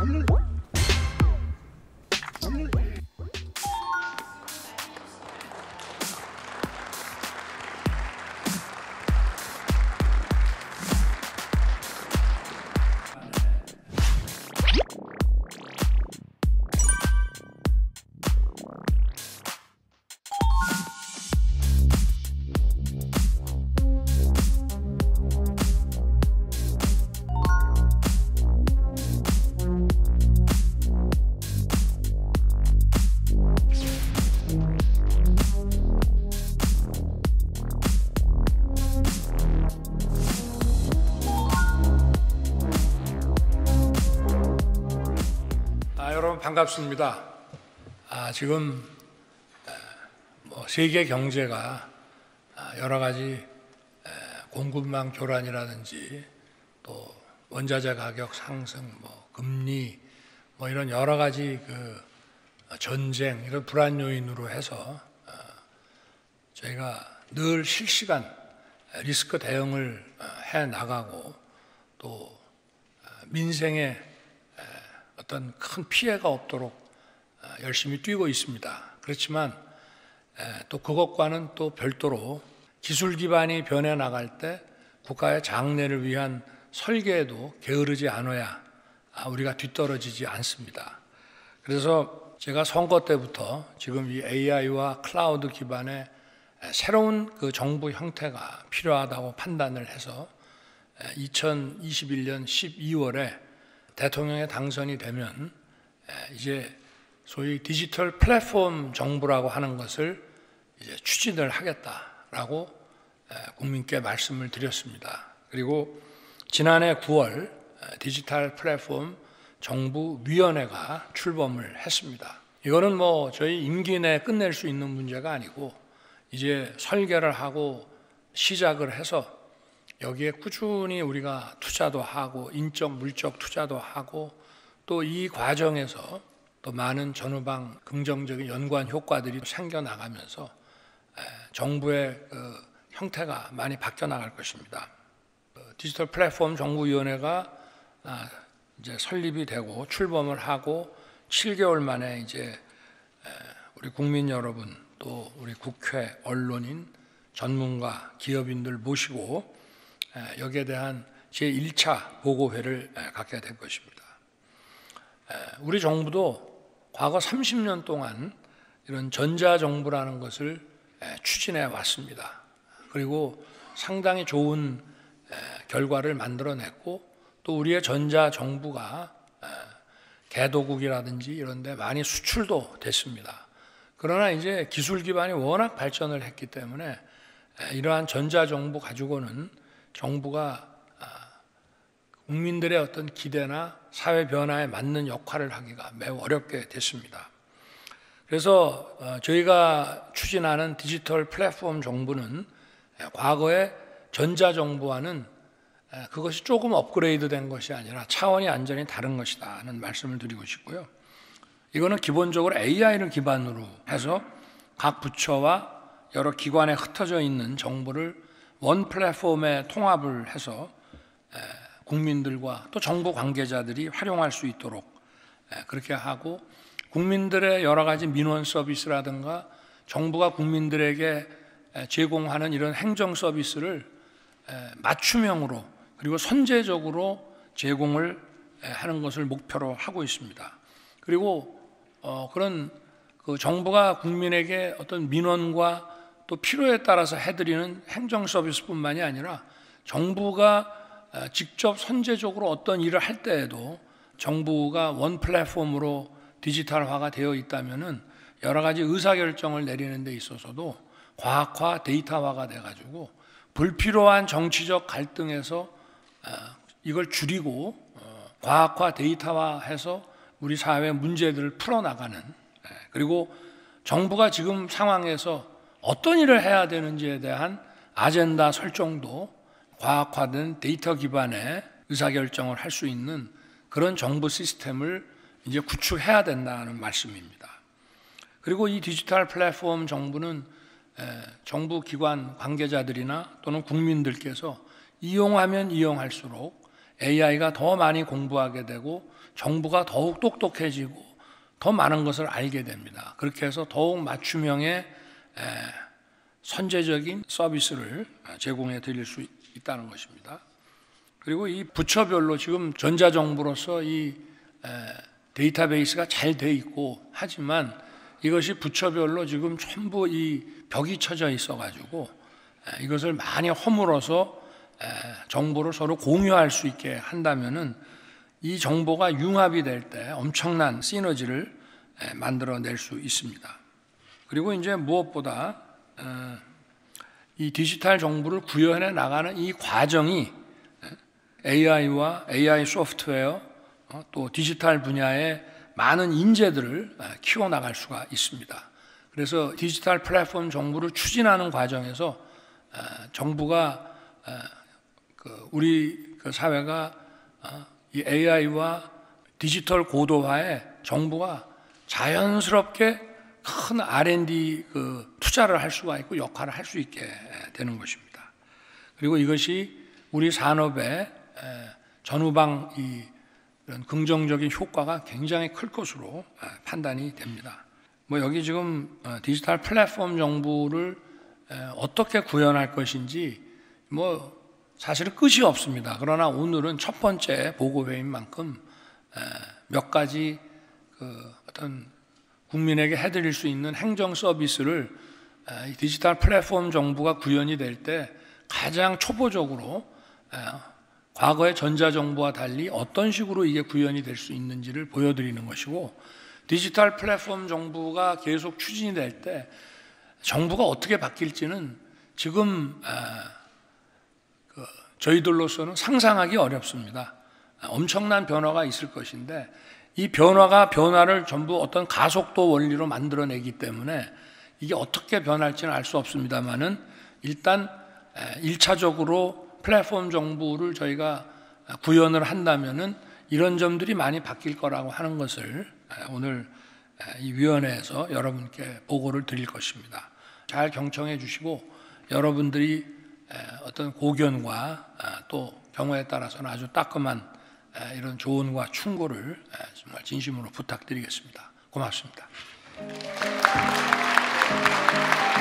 여러분 반갑습니다. 지금 세계 경제가 여러 가지 공급망 교란이라든지 또 원자재 가격 상승, 금리, 이런 여러 가지 전쟁 이런 불안 요인으로 해서 저희가 늘 실시간 리스크 대응을 해 나가고 또 민생에 어떤 큰 피해가 없도록 열심히 뛰고 있습니다. 그렇지만 또 그것과는 또 별도로 기술 기반이 변해 나갈 때 국가의 장래를 위한 설계에도 게으르지 않아야 우리가 뒤떨어지지 않습니다. 그래서 제가 선거 때부터 지금 이 AI와 클라우드 기반의 새로운 정부 형태가 필요하다고 판단을 해서 2021년 12월에 대통령에 당선이 되면 이제 소위 디지털 플랫폼 정부라고 하는 것을 이제 추진을 하겠다라고 국민께 말씀을 드렸습니다. 그리고 지난해 9월 디지털 플랫폼 정부위원회가 출범을 했습니다. 이거는 저희 임기 내에 끝낼 수 있는 문제가 아니고 이제 설계를 하고 시작을 해서 여기에 꾸준히 우리가 투자도 하고 인적 물적 투자도 하고 또 이 과정에서 또 많은 전후방 긍정적인 연관 효과들이 생겨나가면서 정부의 형태가 많이 바뀌어 나갈 것입니다. 디지털 플랫폼 정부위원회가 이제 설립이 되고 출범을 하고 7개월 만에 이제 우리 국민 여러분 또 우리 국회, 언론인, 전문가, 기업인들 모시고 여기에 대한 제1차 보고회를 갖게 될 것입니다. 우리 정부도 과거 30년 동안 이런 전자정부라는 것을 추진해 왔습니다. 그리고 상당히 좋은 결과를 만들어냈고 또 우리의 전자정부가 개도국이라든지 이런 데 많이 수출도 됐습니다. 그러나 이제 기술 기반이 워낙 발전을 했기 때문에 이러한 전자정부 가지고는 정부가 국민들의 어떤 기대나 사회 변화에 맞는 역할을 하기가 매우 어렵게 됐습니다. 그래서 저희가 추진하는 디지털 플랫폼 정부는 과거의 전자정부와는 그것이 조금 업그레이드 된 것이 아니라 차원이 완전히 다른 것이다 하는 말씀을 드리고 싶고요. 이거는 기본적으로 AI를 기반으로 해서 각 부처와 여러 기관에 흩어져 있는 정보를 원 플랫폼에 통합을 해서 국민들과 또 정부 관계자들이 활용할 수 있도록 그렇게 하고 국민들의 여러 가지 민원 서비스라든가 정부가 국민들에게 제공하는 이런 행정 서비스를 맞춤형으로 그리고 선제적으로 제공을 하는 것을 목표로 하고 있습니다. 그리고 그런 정부가 국민에게 어떤 민원과 또 필요에 따라서 해드리는 행정 서비스뿐만이 아니라 정부가 직접 선제적으로 어떤 일을 할 때에도 정부가 원 플랫폼으로 디지털화가 되어 있다면은 여러 가지 의사결정을 내리는 데 있어서도 과학화, 데이터화가 돼가지고 불필요한 정치적 갈등에서 이걸 줄이고 과학화, 데이터화해서 우리 사회 문제들을 풀어나가는 그리고 정부가 지금 상황에서 어떤 일을 해야 되는지에 대한 아젠다 설정도 과학화된 데이터 기반의 의사결정을 할 수 있는 그런 정부 시스템을 이제 구축해야 된다는 말씀입니다. 그리고 이 디지털 플랫폼 정부는 정부 기관 관계자들이나 또는 국민들께서 이용하면 이용할수록 AI가 더 많이 공부하게 되고 정부가 더욱 똑똑해지고 더 많은 것을 알게 됩니다. 그렇게 해서 더욱 맞춤형의 선제적인 서비스를 제공해 드릴 수 있다는 것입니다. 그리고 이 부처별로 지금 전자정부로서 이 데이터베이스가 잘 돼 있고 하지만 이것이 부처별로 지금 전부 이 벽이 쳐져 있어가지고 이것을 많이 허물어서 정보를 서로 공유할 수 있게 한다면은 이 정보가 융합이 될 때 엄청난 시너지를 만들어낼 수 있습니다. 그리고 이제 무엇보다 이 디지털 정보를 구현해 나가는 이 과정이 AI와 AI 소프트웨어 또 디지털 분야의 많은 인재들을 키워나갈 수가 있습니다. 그래서 디지털 플랫폼 정부를 추진하는 과정에서 정부가 우리 사회가 이 AI와 디지털 고도화에 정부가 자연스럽게 큰 R&D 투자를 할 수가 있고 역할을 할 수 있게 되는 것입니다. 그리고 이것이 우리 산업의 전후방 이런 긍정적인 효과가 굉장히 클 것으로 판단이 됩니다. 뭐 여기 지금 디지털 플랫폼 정부를 어떻게 구현할 것인지 뭐 사실은 끝이 없습니다. 그러나 오늘은 첫 번째 보고회인 만큼 몇 가지 어떤 국민에게 해드릴 수 있는 행정 서비스를 디지털 플랫폼 정부가 구현이 될 때 가장 초보적으로 과거의 전자정부와 달리 어떤 식으로 이게 구현이 될 수 있는지를 보여드리는 것이고, 디지털 플랫폼 정부가 계속 추진이 될 때 정부가 어떻게 바뀔지는 지금 저희들로서는 상상하기 어렵습니다. 엄청난 변화가 있을 것인데 이 변화를 전부 어떤 가속도 원리로 만들어내기 때문에 이게 어떻게 변할지는 알 수 없습니다만은 일단 1차적으로 플랫폼 정부를 저희가 구현을 한다면은 이런 점들이 많이 바뀔 거라고 하는 것을 오늘 이 위원회에서 여러분께 보고를 드릴 것입니다. 잘 경청해 주시고 여러분들이 어떤 고견과 또 경우에 따라서는 아주 따끔한 이런 조언과 충고를 정말 진심으로 부탁드리겠습니다. 고맙습니다.